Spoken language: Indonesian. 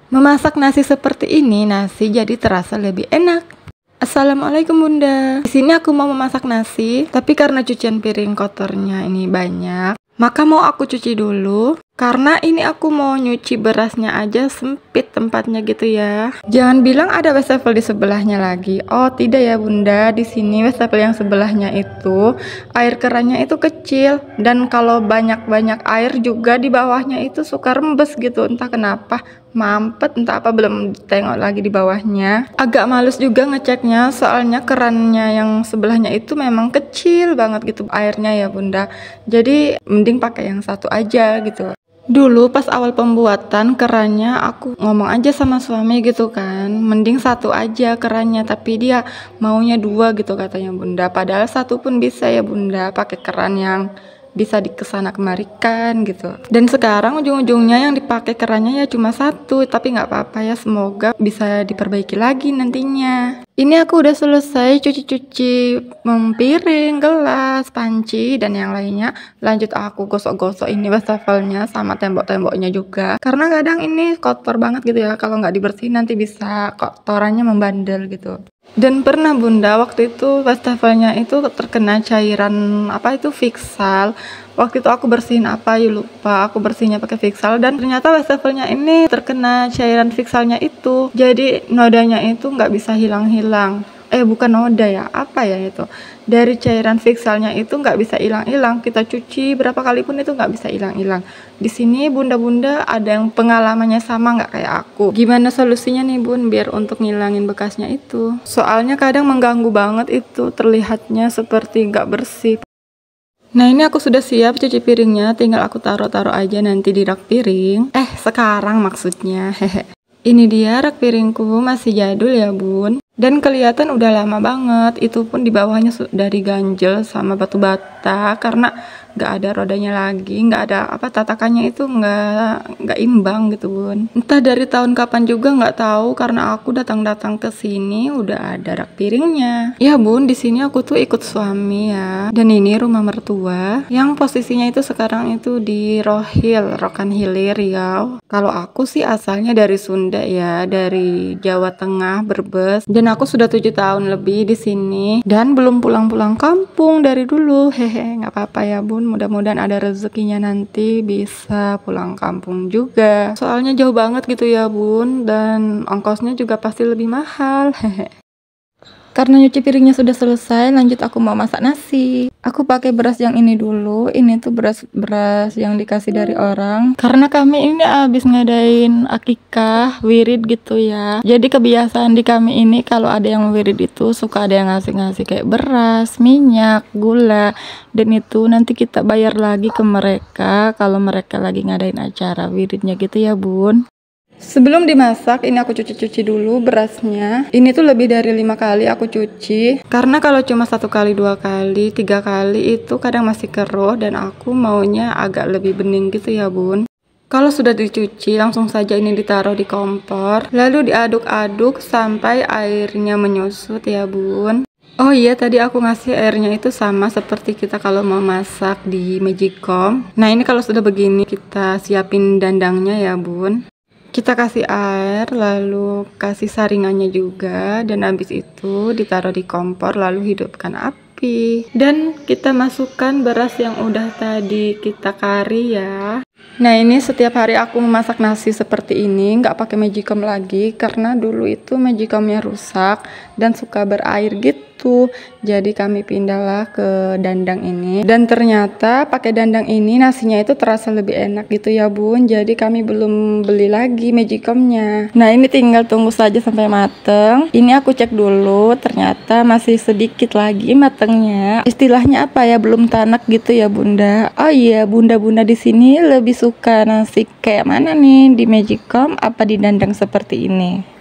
Memasak nasi seperti ini, nasi jadi terasa lebih enak. Assalamualaikum Bunda. Di sini aku mau memasak nasi, tapi karena cucian piring kotornya ini banyak, maka mau aku cuci dulu. Karena ini aku mau nyuci berasnya aja, sempit tempatnya gitu ya. Jangan bilang ada wastafel di sebelahnya lagi. Oh tidak ya Bunda, di sini wastafel yang sebelahnya itu air kerannya itu kecil, dan kalau banyak air juga di bawahnya itu suka rembes gitu, entah kenapa, mampet entah apa, belum tengok lagi di bawahnya. Agak males juga ngeceknya, soalnya kerannya yang sebelahnya itu memang kecil banget gitu airnya ya Bunda. Jadi mending pakai yang satu aja gitu. Dulu pas awal pembuatan kerannya aku ngomong aja sama suami gitu kan, mending satu aja kerannya, tapi dia maunya dua gitu katanya Bunda. Padahal satu pun bisa ya Bunda, pakai keran yang bisa dikesana kemarikan gitu. Dan sekarang ujung-ujungnya yang dipakai kerannya ya cuma satu, tapi nggak apa-apa ya, semoga bisa diperbaiki lagi nantinya. Ini aku udah selesai cuci-cuci piring, gelas, panci, dan yang lainnya. Lanjut aku gosok-gosok ini wastafelnya sama tembok-temboknya juga. Karena kadang ini kotor banget gitu ya, kalau nggak dibersihin nanti bisa kotorannya membandel gitu. Dan pernah Bunda, waktu itu wastafelnya itu terkena cairan apa itu Fixal. Waktu itu aku bersihin apa ya lupa, aku bersihnya pakai Fixal, dan ternyata wastafelnya ini terkena cairan Fixalnya itu. Jadi nodanya itu nggak bisa hilang-hilang. Bukan noda ya, apa ya itu? Dari cairan Fixalnya itu nggak bisa hilang-hilang. Kita cuci berapa kali pun itu nggak bisa hilang-hilang. Di sini Bunda-bunda ada yang pengalamannya sama nggak kayak aku? Gimana solusinya nih Bun biar untuk ngilangin bekasnya itu? Soalnya kadang mengganggu banget itu, terlihatnya seperti nggak bersih. Nah ini aku sudah siap cuci piringnya, tinggal aku taruh-taruh aja nanti di rak piring. Sekarang maksudnya, hehe. Ini dia rak piringku, masih jadul ya Bun. Dan kelihatan udah lama banget, itu pun di bawahnya sudah diganjel sama batu bata karena nggak ada rodanya lagi, nggak ada apa, tatakannya itu nggak imbang gitu Bun. Entah dari tahun kapan juga nggak tahu, karena aku datang-datang ke sini udah ada rak piringnya. Ya Bun, di sini aku tuh ikut suami ya. Dan ini rumah mertua yang posisinya itu sekarang itu di Rohil, Rokan Hilir Riau. Kalau aku sih asalnya dari Sunda ya, dari Jawa Tengah, Brebes. Dan aku sudah 7 tahun lebih di sini dan belum pulang-pulang kampung dari dulu. Hehe, nggak apa-apa ya Bun. Mudah-mudahan ada rezekinya nanti bisa pulang kampung juga. Soalnya jauh banget gitu ya Bun, dan ongkosnya juga pasti lebih mahal. Hehe. Karena nyuci piringnya sudah selesai, lanjut aku mau masak nasi. Aku pakai beras yang ini dulu. Ini tuh beras yang dikasih dari orang. Karena kami ini habis ngadain akikah, wirid gitu ya. Jadi kebiasaan di kami ini kalau ada yang wirid itu suka ada yang ngasih-ngasih kayak beras, minyak, gula. Dan itu nanti kita bayar lagi ke mereka kalau mereka lagi ngadain acara wiridnya gitu ya Bun. Sebelum dimasak, ini aku cuci-cuci dulu berasnya. Ini tuh lebih dari 5 kali aku cuci. Karena kalau cuma 1 kali, 2 kali, 3 kali itu kadang masih keruh, dan aku maunya agak lebih bening gitu ya Bun. Kalau sudah dicuci, langsung saja ini ditaruh di kompor. Lalu diaduk-aduk sampai airnya menyusut ya Bun. Oh iya, tadi aku ngasih airnya itu sama seperti kita kalau mau masak di Magicom. Nah ini kalau sudah begini, kita siapin dandangnya ya Bun. Kita kasih air, lalu kasih saringannya juga, dan habis itu ditaruh di kompor, lalu hidupkan api. Dan kita masukkan beras yang udah tadi kita kari ya. Nah ini setiap hari aku memasak nasi seperti ini, nggak pakai Magicom lagi, karena dulu itu Magicomnya rusak dan suka berair gitu. Jadi kami pindahlah ke dandang ini, dan ternyata pakai dandang ini nasinya itu terasa lebih enak gitu ya Bun. Jadi kami belum beli lagi Magicomnya. Nah ini tinggal tunggu saja sampai mateng. Ini aku cek dulu, ternyata masih sedikit lagi matengnya. Istilahnya apa ya, belum tanak gitu ya Bunda. Oh iya, bunda-bunda di sini lebih suka nasi kayak mana nih, di Magicom apa di dandang seperti ini?